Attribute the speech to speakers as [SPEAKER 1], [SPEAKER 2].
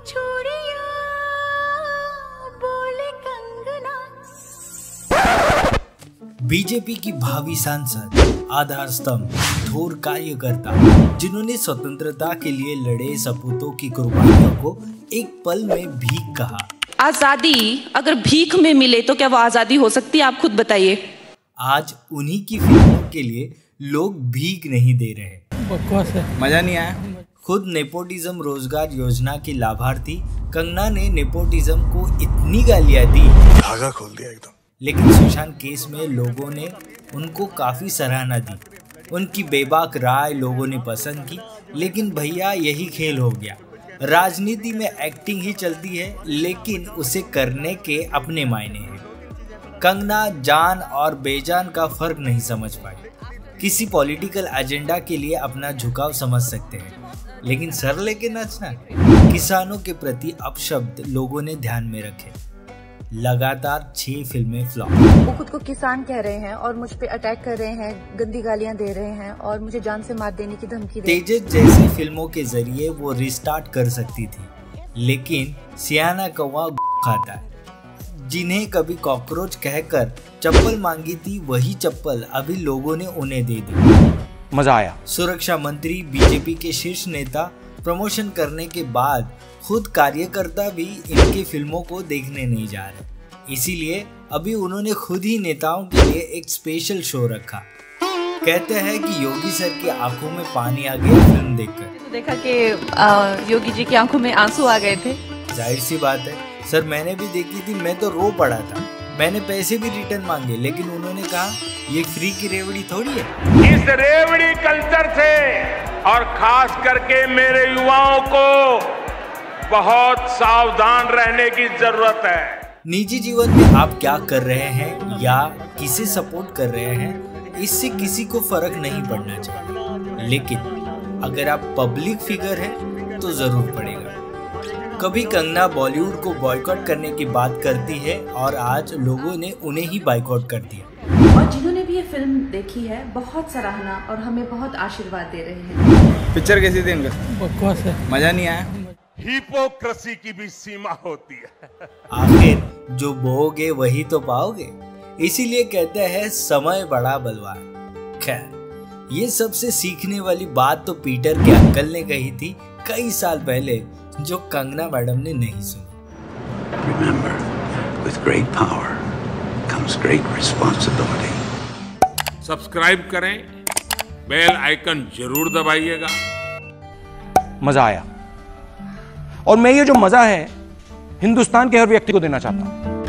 [SPEAKER 1] चूड़ियां बोले कंगना।
[SPEAKER 2] बीजेपी की भावी सांसद, आधार स्तंभ, ठोर कार्यकर्ता, जिन्होंने स्वतंत्रता के लिए लड़े सपूतों की कुर्बानियों को एक पल में भीख कहा।
[SPEAKER 3] आजादी अगर भीख में मिले तो क्या वो आजादी हो सकती है? आप खुद बताइए।
[SPEAKER 2] आज उन्हीं की फिल्मों के लिए लोग भीख नहीं दे रहे।
[SPEAKER 4] बकवास है, मजा नहीं आया।
[SPEAKER 2] खुद नेपोटिज्म रोजगार योजना की लाभार्थी कंगना ने नेपोटिज्म को इतनी गालियां दी,
[SPEAKER 5] धागा खोल दिया एकदम।
[SPEAKER 2] लेकिन सुशांत केस में लोगों ने उनको काफी सराहना दी। उनकी बेबाक राय लोगों ने पसंद की। लेकिन भैया यही खेल हो गया। राजनीति में एक्टिंग ही चलती है, लेकिन उसे करने के अपने मायने हैं। कंगना जान और बेजान का फर्क नहीं समझ पाई। किसी पॉलिटिकल एजेंडा के लिए अपना झुकाव समझ सकते हैं, लेकिन सर लेके नाचना। किसानों के प्रति अपशब्द लोगों ने ध्यान में रखे। लगातार 6 फिल्में फ्लॉप।
[SPEAKER 6] वो खुद को किसान कह रहे हैं और मुझ पे अटैक कर रहे हैं, गंदी गालियां दे रहे हैं और मुझे जान से मार देने की धमकी दे।
[SPEAKER 2] तेजस जैसी फिल्मों के जरिए वो रिस्टार्ट कर सकती थी, लेकिन सियाना कौवा खाता है। जिन्हें कभी कॉकरोच कहकर चप्पल मांगी थी, वही चप्पल अभी लोगों ने उन्हें दे दी।
[SPEAKER 4] मजा आया।
[SPEAKER 2] सुरक्षा मंत्री, बीजेपी के शीर्ष नेता प्रमोशन करने के बाद खुद कार्यकर्ता भी इनकी फिल्मों को देखने नहीं जा रहे। इसीलिए अभी उन्होंने खुद ही नेताओं के लिए एक स्पेशल शो रखा। कहते हैं कि योगी सर की आंखों में पानी आ गया फिल्म देखकर।
[SPEAKER 6] देखा कि योगी जी की आंखों में आंसू आ गए थे।
[SPEAKER 2] जाहिर सी बात है सर, मैंने भी देखी थी, मैं तो रो पड़ा था। मैंने पैसे भी रिटर्न मांगे, लेकिन उन्होंने कहा ये फ्री की रेवड़ी थोड़ी है।
[SPEAKER 7] इस रेवड़ी कल्चर से और खास करके मेरे युवाओं को बहुत सावधान रहने की जरूरत है।
[SPEAKER 2] निजी जीवन में आप क्या कर रहे हैं या किसे सपोर्ट कर रहे हैं, इससे किसी को फर्क नहीं पड़ना चाहिए। लेकिन अगर आप पब्लिक फिगर हैं तो जरूर पड़ेगा। कभी कंगना बॉलीवुड को बॉयकॉट करने की बात करती है और आज लोगों ने उन्हें ही बॉयकॉट कर दिया।
[SPEAKER 6] और जिन्होंने भी ये फिल्म देखी है, बहुत सराहना और हमें बहुत आशीर्वाद दे रहे हैं।
[SPEAKER 4] पिक्चर कैसी थी इनका? बकवास है, मजा नहीं आया।
[SPEAKER 7] हिपोक्रेसी की भी सीमा होती है।
[SPEAKER 2] आखिर जो बोओगे वही तो पाओगे। इसीलिए कहते हैं समय बड़ा बलवान। खैर, ये सबसे सीखने वाली बात तो पीटर के अंकल ने कही थी कई साल पहले, जो कंगना मैडम ने नहीं सुनी।
[SPEAKER 8] Remember, with great power comes great responsibility.
[SPEAKER 7] Subscribe करें, बेल आइकन जरूर दबाइएगा।
[SPEAKER 4] मजा आया। और मैं ये जो मजा है हिंदुस्तान के हर व्यक्ति को देना चाहता हूं।